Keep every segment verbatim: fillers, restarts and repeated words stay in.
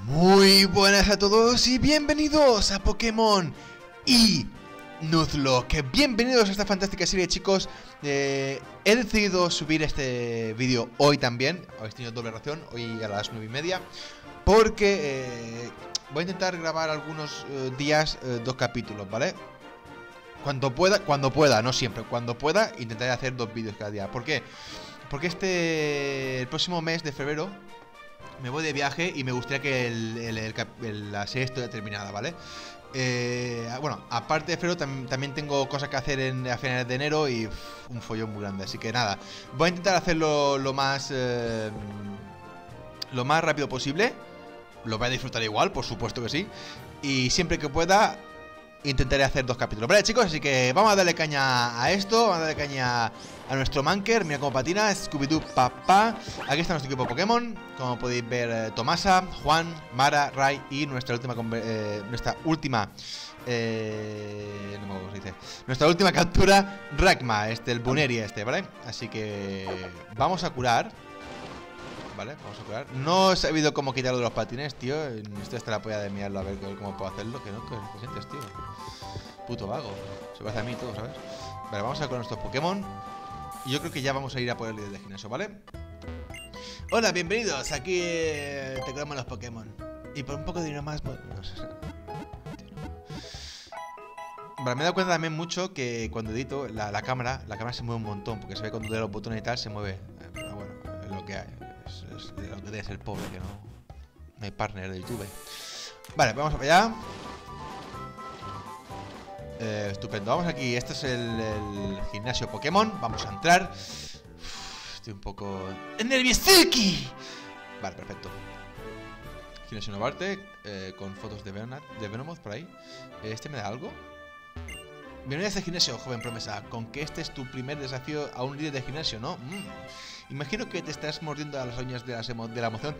Muy buenas a todos y bienvenidos a Pokémon y Nuzlocke. Bienvenidos a esta fantástica serie, chicos. eh, He decidido subir este vídeo hoy también. Hoy he tenido doble ración, hoy a las nueve y media, porque eh, voy a intentar grabar algunos eh, días eh, dos capítulos, ¿vale? Cuando pueda, cuando pueda, no siempre. Cuando pueda, intentaré hacer dos vídeos cada día. ¿Por qué? Porque este... el próximo mes de febrero me voy de viaje y me gustaría que el, el, el, el, la serie estuviera terminada, ¿vale? Eh, bueno, aparte de febrero tam también tengo cosas que hacer en, a finales de enero y uff, un follón muy grande. Así que nada, voy a intentar hacerlo lo más eh, lo más rápido posible. Lo voy a disfrutar igual, por supuesto que sí. Y siempre que pueda intentaré hacer dos capítulos. Vale, chicos, así que vamos a darle caña a esto. Vamos a darle caña a nuestro Manker. Mira cómo patina, Scooby-Doo papá. Aquí está nuestro equipo Pokémon. Como podéis ver, eh, Tomasa, Juan, Mara, Rai y nuestra última eh, Nuestra última eh, no me acuerdo cómo se dice. Nuestra última captura, Rakma, este, el Buneri este, ¿vale? Así que vamos a curar. Vale, vamos a curar. No he sabido cómo quitarlo de los patines, tío. Esto está la polla de mirarlo a ver cómo puedo hacerlo. Que no, que te sientes, tío. Puto vago. Se parece a mí todo, ¿sabes? Vale, vamos a con nuestros Pokémon. Y yo creo que ya vamos a ir a por el líder de gimnasio, ¿vale? Hola, bienvenidos. Aquí eh, te curamos los Pokémon. Y por un poco de dinero más, pues... No sé. Vale, me he dado cuenta también mucho que cuando edito la, la cámara, la cámara se mueve un montón. Porque se ve cuando doy los botones y tal, se mueve. Pero bueno, es lo que hay. Es, es lo que debe ser pobre, que no, no hay partner de YouTube. Vale, vamos para allá. eh, Estupendo, vamos aquí. Este es el, el gimnasio Pokémon. Vamos a entrar. Uf, estoy un poco nerviosuki. Vale, perfecto. Gimnasio Novarte, eh, con fotos de, Venat, de Venomoth por ahí. ¿Este me da algo? Bienvenido a este gimnasio, joven promesa. Con que este es tu primer desafío a un líder de gimnasio, ¿no? Mm. Imagino que te estás mordiendo a las uñas de, las emo de la emoción.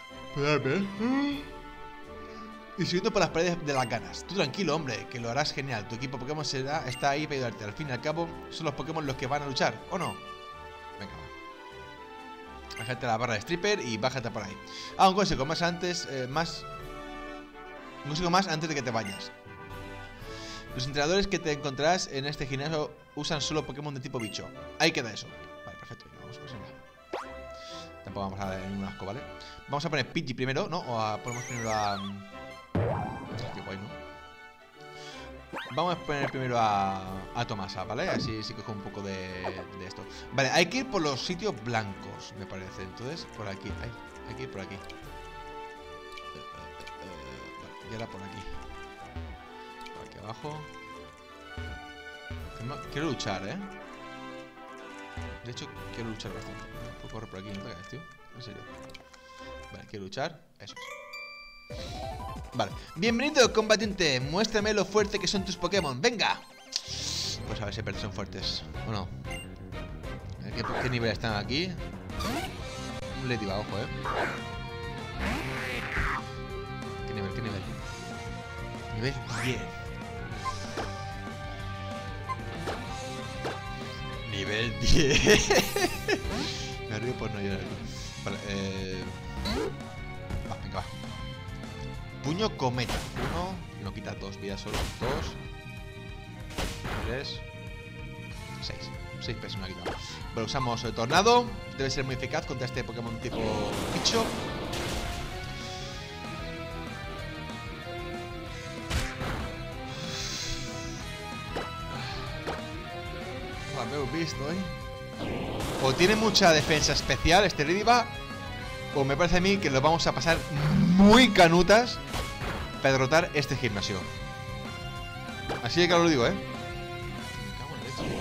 Y subiendo por las paredes de las ganas. Tú tranquilo, hombre, que lo harás genial. Tu equipo Pokémon será, está ahí para ayudarte. Al fin y al cabo, son los Pokémon los que van a luchar, ¿o no? Venga, va. Bájate la barra de stripper y bájate por ahí. Ah, un consejo más antes, eh, más... Un consejo más antes de que te vayas. Los entrenadores que te encontrarás en este gimnasio usan solo Pokémon de tipo bicho. Ahí queda eso. Vale, perfecto. Vamos, pues venga. Tampoco vamos a dar ningún asco, ¿vale? Vamos a poner Pidgey primero, ¿no? O a, ponemos primero a... Qué guay, ¿no? Vamos a poner primero a, a Tomasa, ¿vale? Así sí cojo un poco de, de esto. Vale, hay que ir por los sitios blancos, me parece. Entonces, por aquí. Ay, hay que ir por aquí. Uh, uh, uh, uh, y ahora por aquí. Por aquí abajo. Quiero luchar, ¿eh? De hecho, quiero luchar bastante. Puedo correr por aquí, no te caes, tío. En serio. Vale, quiero luchar. Eso es. Vale. Bienvenido, combatiente. Muéstrame lo fuerte que son tus Pokémon. ¡Venga! Pues a ver si son fuertes o no. ¿Qué, qué nivel están aquí? Un Ladybug, ojo, eh. ¿Qué nivel? ¿Qué nivel? Nivel diez. Nivel diez. Me río por no llorar. Vale, eh... va, venga, va. Puño cometa. Uno. No quita dos vidas solo. Dos. Tres. Seis. Seis pesos me ha quitado. Bueno, usamos el tornado. Debe ser muy eficaz contra este Pokémon tipo bicho. Lo he visto, ¿eh? O tiene mucha defensa especial este Ladybug, o me parece a mí que lo vamos a pasar muy canutas para derrotar este gimnasio. Así de claro lo digo, ¿eh? Me cago en la leche.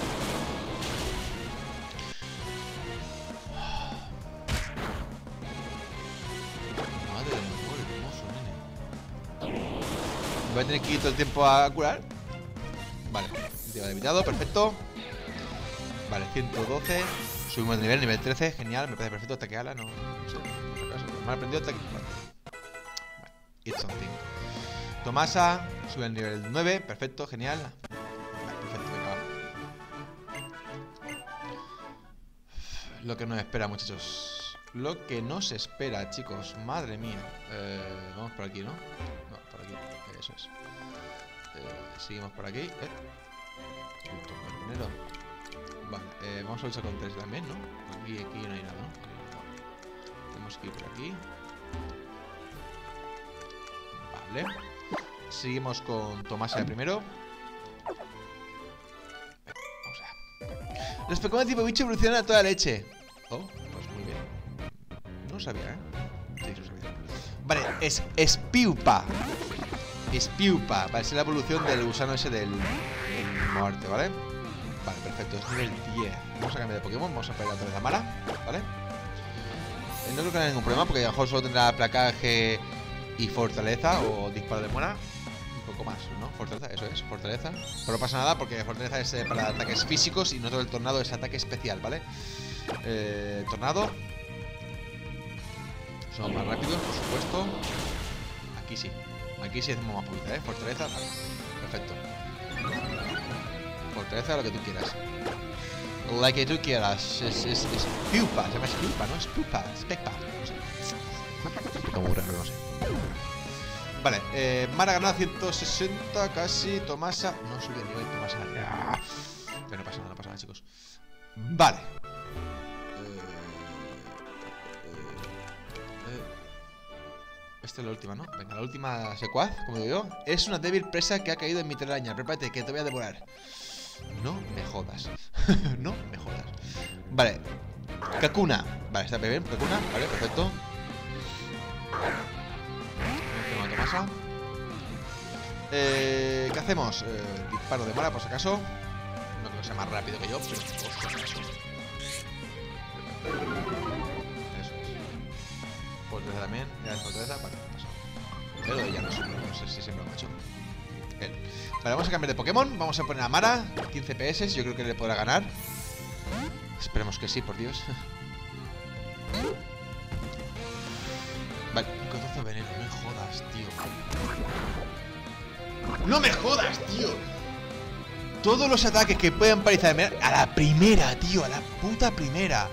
Madre de mi amor, hermoso, nene. Voy a tener que ir todo el tiempo a curar. Vale, lleva evitado, perfecto. Vale, ciento doce. Subimos de nivel, nivel trece, genial, me parece perfecto. Ataque ala, no, no sé, por si acaso. Me ha aprendido ataque. Vale. Vale, it's something. Tomasa, sube al nivel nueve, perfecto, genial. Vale, perfecto, venga, va. Lo que nos espera, muchachos. lo que nos espera, chicos. Madre mía. Eh, vamos por aquí, ¿no? No, por aquí. Eso es. Eh, seguimos por aquí. Eh. Punto primero. Vale, eh, vamos a luchar con tres también, ¿no? Aquí, aquí no hay nada, ¿no? Tenemos que ir por aquí. Vale. Seguimos con Tomasa de primero. Vamos allá. Los Pokémon tipo bicho evolucionan a toda leche. Oh, pues muy bien. No lo sabía, ¿eh? Sí, lo sabía. Vale, es Spiupa. Spiupa. Vale, es la evolución del gusano ese del, del muerte, ¿vale? Vale, perfecto. Es nivel diez. Vamos a cambiar de Pokémon. Vamos a pegar otra vez a Mara, ¿vale? No creo que haya ningún problema porque a lo mejor solo tendrá placaje y fortaleza o disparo de mora. Un poco más, ¿no? Fortaleza, eso es, fortaleza. Pero no pasa nada porque fortaleza es eh, para ataques físicos y no todo el tornado es ataque especial, ¿vale? Eh, tornado. Son más rápidos, por supuesto. Aquí sí. Aquí sí hacemos más poquita, ¿eh? Fortaleza, vale. Perfecto. Fortaleza, lo que tú quieras. Lo que tú quieras. Es, es, es Spiupa, se llama Spiupa, ¿no? Spiupa, Specpa. No sé. Como raro, no sé. Vale, eh, Mara ganó a ciento sesenta casi. Tomasa. No sube el nivel Tomasa. Pero no pasa nada, no pasa nada, chicos. Vale. Eh, eh, eh. Esta es la última, ¿no? Venga, la última secuaz, como digo yo. Es una débil presa que ha caído en mi telaraña. Prepárate, que te voy a devorar. No me jodas. No me jodas. Vale. Kakuna. Vale, está bien. Kakuna. Vale, perfecto. Tomasa. Eh, ¿Qué hacemos? Eh, disparo de Mara, por si acaso. No creo que sea más rápido que yo, pero por si acaso. Eso es. Fortaleza también. Ya es fortaleza. Vale, paso. Pero ya no sé, no sé si siempre lo ha hecho. Él. Vale, vamos a cambiar de Pokémon. Vamos a poner a Mara. quince P S. Yo creo que le podrá ganar. Esperemos que sí, por Dios. Vale, catorce veneno. No me jodas, tío. ¡No me jodas, tío! Todos los ataques que puedan paralizar a la primera, tío. A la puta primera.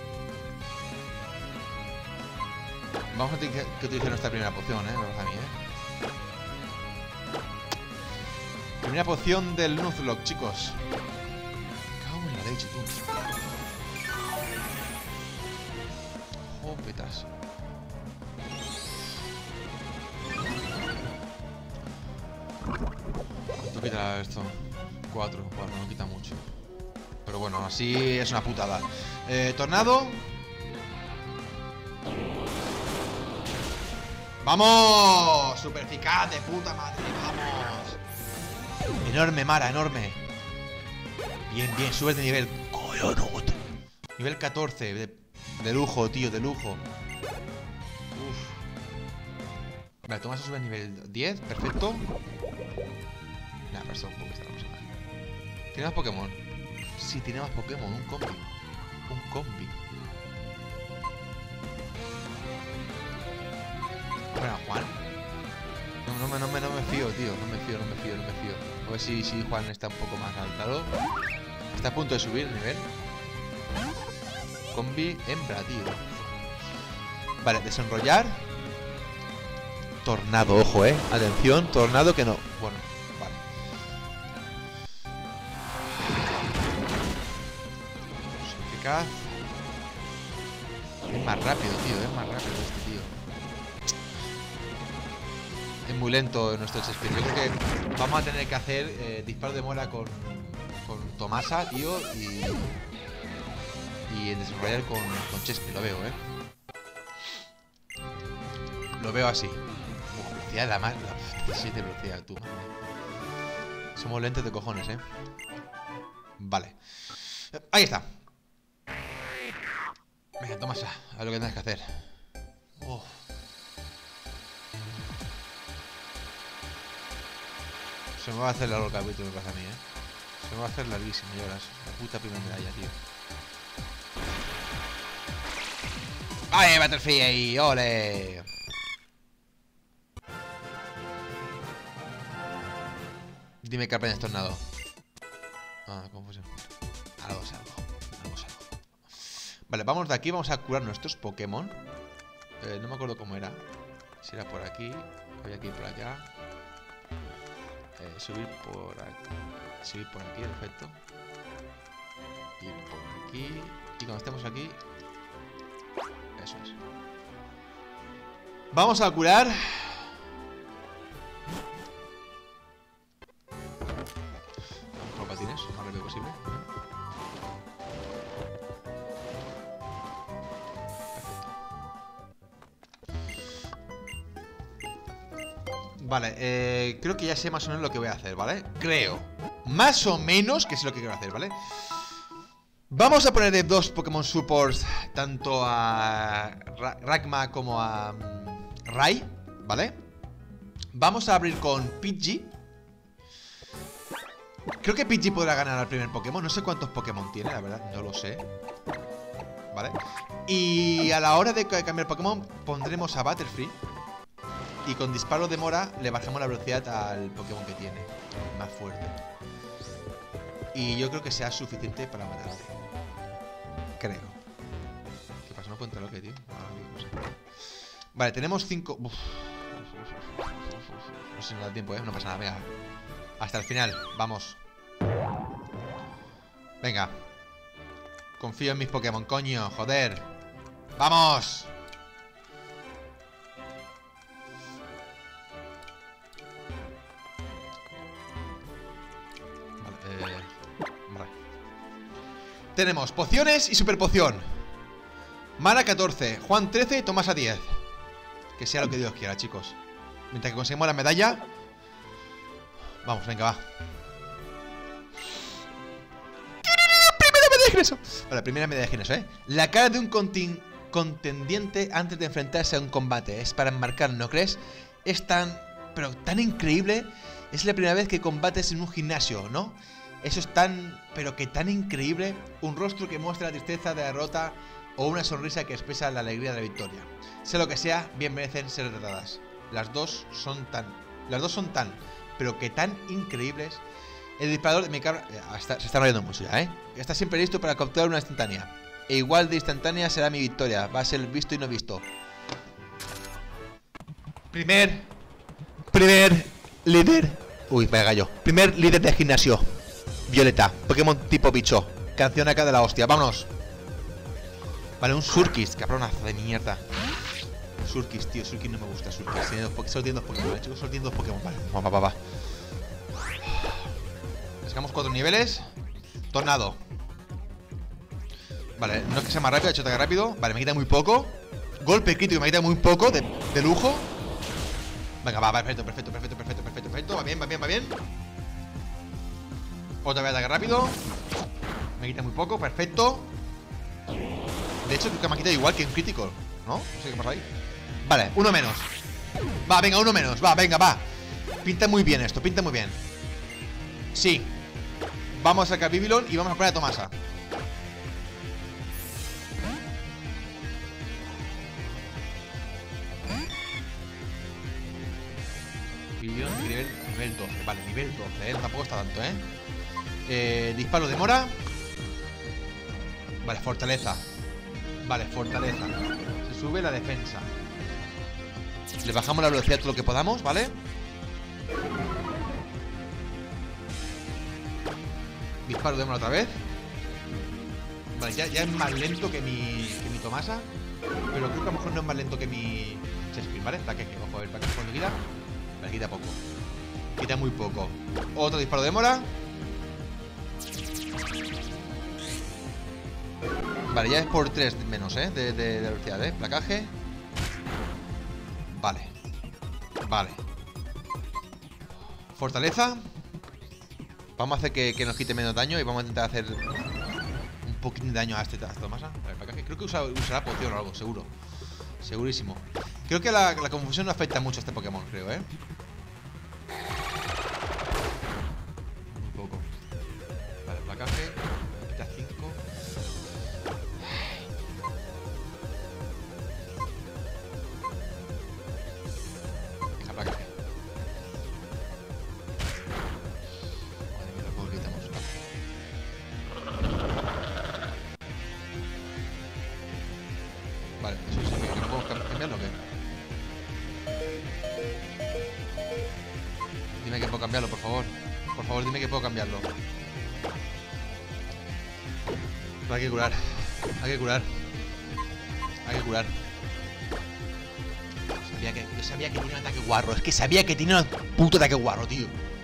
Vamos a tener que utilizar nuestra primera poción, eh. Vamos a mí, eh. Primera poción del Nuzlocke, chicos. Cago en la leche, tú. Jopetas. ¿Cuánto quita esto? Cuatro. Bueno, no quita mucho. Pero bueno, así es una putada. Eh, tornado. ¡Vamos! Super eficaz de puta madre. ¡Vamos! Enorme, Mara, enorme. Bien, bien, sube de nivel. Coyonut. Nivel catorce. De, de lujo, tío, de lujo. Uf. Vale, Tomasa sube a nivel diez. Perfecto. Nah, pero esto un poco está la cosa. ¿Tiene más Pokémon? Sí, tiene más Pokémon. Un combi. Un combi. Bueno, Juan. No, no, me, no, me, no me fío, tío. No me fío, no me fío, no me fío. A ver si, si Juan está un poco más alzado. Está a punto de subir el nivel. Combi hembra, tío. Vale, desenrollar. Tornado, ojo, eh. Atención, tornado que no. Bueno, vale. Eficaz. Es más rápido, tío. Es más rápido este tío. Es muy lento nuestro Chespirito. Yo creo que vamos a tener que hacer eh, disparo de mora con, con Tomasa, tío, y, y desarrollar con, con Chespirito. Lo veo, eh. Lo veo así. Uf, velocidad, la más. La diecisiete velocidad, tú. Somos lentos de cojones, eh. Vale. Ahí está. Venga, Tomasa, haz lo que tengas que hacer. Uf. Se me va a hacer largo el capítulo, me pasa a mí, eh. Se me va a hacer larguísimo, ya verás. La puta primera medalla, tío. ¡Ay, Butterfree ahí! ¡Ole! Dime que aprendes tornado. Ah, confusión. Algo es algo. Algo es algo. Vale, vamos de aquí, vamos a curar nuestros Pokémon. eh, No me acuerdo cómo era. Si era por aquí, había que ir por allá. eh, Subir por aquí. Subir por aquí, perfecto. Ir por aquí. Y cuando estemos aquí, eso es. Vamos a curar. Vamos con los patines, lo más rápido posible. Vale, eh, creo que ya sé más o menos lo que voy a hacer, ¿vale? Creo, más o menos que sé lo que quiero hacer, ¿vale? Vamos a poner de dos Pokémon Supports tanto a Ra Ragma como a um, Rai, ¿vale? Vamos a abrir con Pidgey. Creo que Pidgey podrá ganar al primer Pokémon. No sé cuántos Pokémon tiene, la verdad, no lo sé. ¿Vale? Y a la hora de cambiar Pokémon pondremos a Butterfree. Y con disparo de mora le bajamos la velocidad al Pokémon que tiene, más fuerte. Y yo creo que sea suficiente para matarle. Creo. ¿Qué pasa? No cuenta lo que, tío. Vale, tenemos cinco. Uf. No sé si nos da tiempo, ¿eh? No pasa nada, venga. Hasta el final, vamos. Venga. Confío en mis Pokémon, coño, joder. ¡Vamos! Tenemos pociones y super poción. Mara catorce, Juan trece, Tomás a diez. Que sea lo que Dios quiera, chicos. Mientras que conseguimos la medalla. Vamos, venga, va. Primera medalla de Gineso. Vale, primera medalla de Gineso, ¿eh? La cara de un contendiente antes de enfrentarse a un combate. Es para enmarcar, ¿no crees? Es tan, pero tan increíble. Es la primera vez que combates en un gimnasio, ¿no? Eso es tan, pero que tan increíble. Un rostro que muestra la tristeza de la derrota o una sonrisa que expresa la alegría de la victoria. Sea lo que sea, bien merecen ser retratadas. Las dos son tan, las dos son tan, pero que tan increíbles. El disparador de mi cabra eh, está, se está rayando mucho ya, ¿eh? Está siempre listo para capturar una instantánea. E igual de instantánea será mi victoria. Va a ser visto y no visto. Primer, primer líder. Uy, vaya gallo. Primer líder de gimnasio. Violeta, Pokémon tipo bicho. Canción acá de la hostia, vámonos. Vale, un Surkis, cabronazo de mierda. Surkis, tío, Surkis no me gusta. Surkis, solo tiene dos Pokémon, ¿vale, chicos? Solo tiene dos Pokémon, vale, va, va, va, va. Sacamos cuatro niveles. Tornado. Vale, no es que sea más rápido, ha hecho ataque rápido. Vale, me quita muy poco. Golpe crítico, me quita muy poco de, de lujo. Venga, va, perfecto, perfecto, perfecto, perfecto, perfecto, perfecto. Va bien, va bien, va bien. Otra vez ataque rápido. Me quita muy poco, perfecto. De hecho, creo que me ha quitado igual que un crítico, ¿no? No sé qué pasa ahí. Vale, uno menos. Va, venga, uno menos, va, venga, va. Pinta muy bien esto, pinta muy bien. Sí. Vamos a sacar Bibilon y vamos a poner a Tomasa. Bibilon nivel, nivel doce. Vale, nivel doce, ¿eh? Tampoco está tanto, ¿eh? Eh, disparo de mora. Vale, fortaleza. Vale, fortaleza. Se sube la defensa. Le bajamos la velocidad todo lo que podamos, ¿vale? Disparo de mora otra vez. Vale, ya, ya es más lento que mi, que mi Tomasa. Pero creo que a lo mejor no es más lento que mi Chespin, ¿vale? Plaqueque, ojo, a ver, plaqueque cuando quita. Vale, quita poco. Quita muy poco. Otro disparo de mora. Vale, ya es por tres menos, ¿eh? De, de, de velocidad, ¿eh? Placaje. Vale. Vale. Fortaleza. Vamos a hacer que, que nos quite menos daño. Y vamos a intentar hacer un poquito de daño a este Tomasa. Vale, placaje. Creo que usa, usará poción o algo, seguro. Segurísimo. Creo que la, la confusión no afecta mucho a este Pokémon, creo, ¿eh? Un poco. Vale, placaje. Quita cinco. Deja placaje. Madre mía, lo quitamos. dime que puedo cambiarlo. Pero hay que curar. Hay que curar. Hay que curar. Sabía que, yo sabía que tenía un ataque guarro. Es que sabía que tenía un puto ataque guarro, tío.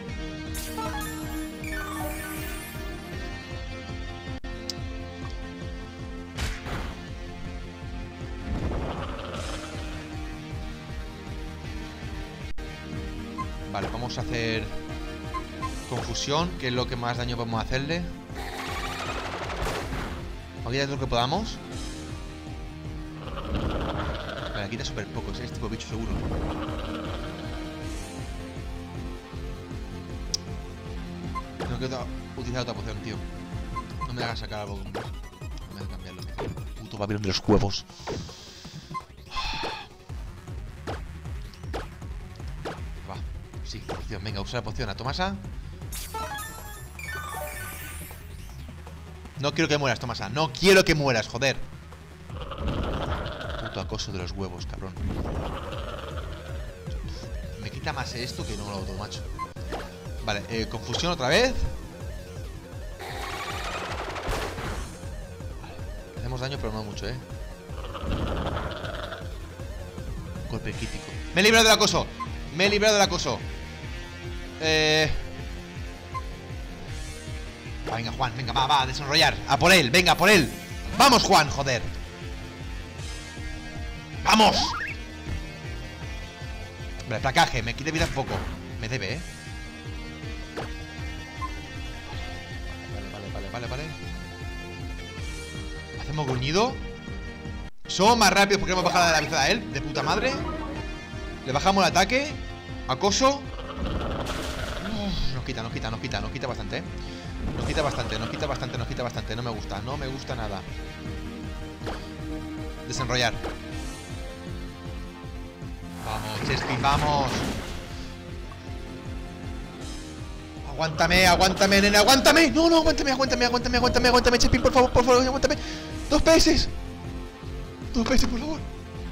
Vale, vamos a hacer confusión, que es lo que más daño podemos hacerle. Vamos a quitar todo lo que podamos. Vale, quita súper poco, es este tipo de bicho seguro. No quiero utilizar otra poción, tío. No me hagas sacar algo. No me hagas cambiarlo. Puto Babilón de los huevos. Va. Sí, poción. Venga, usa la poción a Tomasa. No quiero que mueras, Tomasa. No quiero que mueras, joder. Puto acoso de los huevos, cabrón. Me quita más esto que no lo otro, macho. Vale, eh, confusión otra vez. Vale, hacemos daño, pero no mucho, eh. Golpe crítico. Me he librado del acoso. Me he librado del acoso. Eh... Va, venga, Juan, venga, va, va, a desenrollar. A por él, venga, a por él. Vamos, Juan, joder. ¡Vamos! Vale, placaje, me quite vida un poco. Me debe, eh. Vale, vale, vale, vale, vale. Hacemos gruñido. Somos más rápidos porque hemos bajado la velocidad a él. De puta madre. Le bajamos el ataque. Acoso. Uf, nos quita, nos quita, nos quita, nos quita bastante, eh. Nos quita bastante, nos quita bastante, nos quita bastante. No me gusta, no me gusta nada. Desenrollar. Vamos, Chespin, vamos. Aguántame, aguántame, nene, aguántame. No, no, aguántame, aguántame, aguántame, aguántame, aguántame, Chespin, por favor, por favor, aguántame. Dos peces. Dos peces, por favor.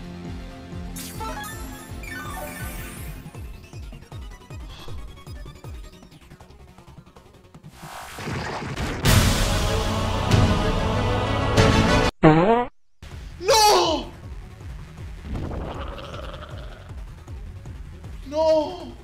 ¡No! ¡No!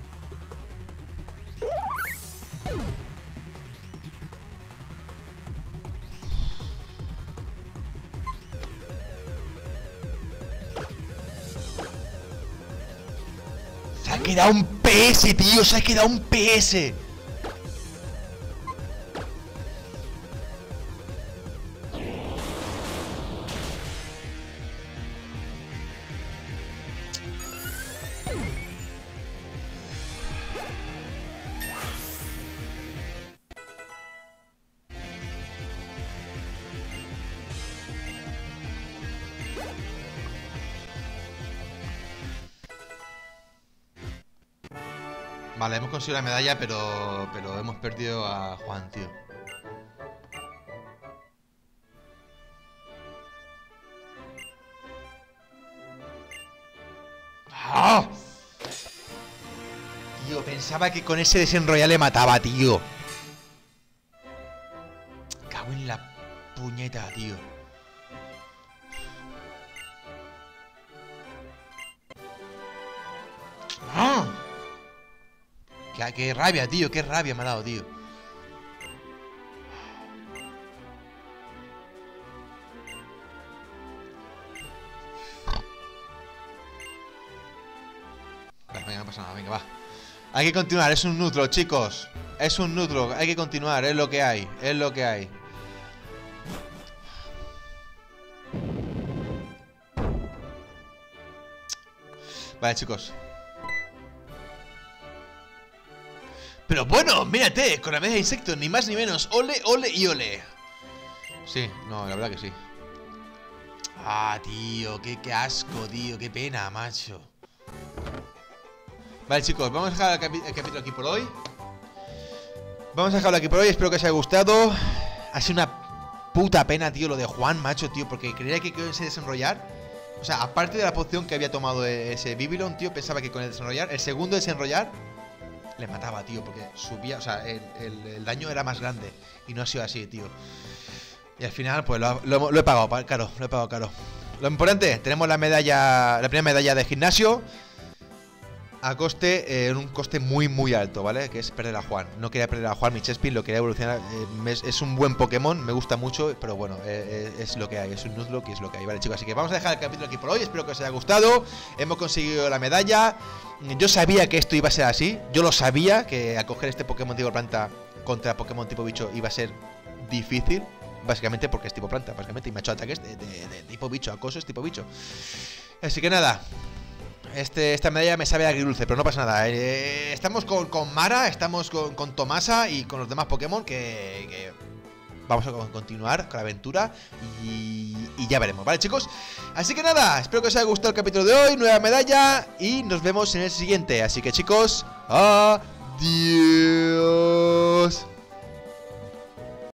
Se ha quedado un P S, tío. Se ha quedado un P S. Vale, hemos conseguido la medalla, pero pero hemos perdido a Juan, tío. ¡Ah! Tío, pensaba que con ese desenrollar le mataba, tío. Cago en la puñeta, tío. ¡Ah! Qué, qué rabia, tío, qué rabia me ha dado, tío. Vale, venga, no pasa nada, venga, va. Hay que continuar, es un neutro, chicos. Es un neutro, hay que continuar, es lo que hay, es lo que hay. Vale, chicos. Pero bueno, mírate, con la media de insectos, ni más ni menos. Ole, ole y ole. Sí, no, la verdad que sí. Ah, tío, qué, qué asco, tío, qué pena, macho. Vale, chicos, vamos a dejar el, capi el capítulo aquí por hoy. Vamos a dejarlo aquí por hoy, espero que os haya gustado. Ha sido una puta pena, tío, lo de Juan, macho, tío, porque creía que con ese desenrollar, o sea, aparte de la poción que había tomado ese Babylon, tío, pensaba que con el desenrollar, el segundo desenrollar, le mataba, tío, porque subía, o sea, el, el, el daño era más grande. Y no ha sido así, tío. Y al final, pues lo, lo, lo he pagado caro, lo he pagado caro. Lo importante, tenemos la medalla, la primera medalla de gimnasio. A coste, en eh, un coste muy muy alto, ¿vale? Que es perder a Juan. No quería perder a Juan, mi Chespin, lo quería evolucionar. eh, es, es un buen Pokémon, me gusta mucho. Pero bueno, eh, es lo que hay, es un Nuzlocke y es lo que hay, ¿vale, chicos? Así que vamos a dejar el capítulo aquí por hoy. Espero que os haya gustado. Hemos conseguido la medalla. Yo sabía que esto iba a ser así. Yo lo sabía, que al coger este Pokémon tipo planta contra Pokémon tipo bicho iba a ser difícil. Básicamente porque es tipo planta, básicamente. Y me ha hecho ataques de, de, de, de tipo bicho, acoso es tipo bicho. Así que nada. Este, esta medalla me sabe agridulce, pero no pasa nada. eh, Estamos con, con Mara, estamos con, con Tomasa y con los demás Pokémon que, que vamos a continuar con la aventura y, y ya veremos, ¿vale, chicos? Así que nada, espero que os haya gustado el capítulo de hoy, nueva medalla y nos vemos en el siguiente. Así que, chicos, adiós.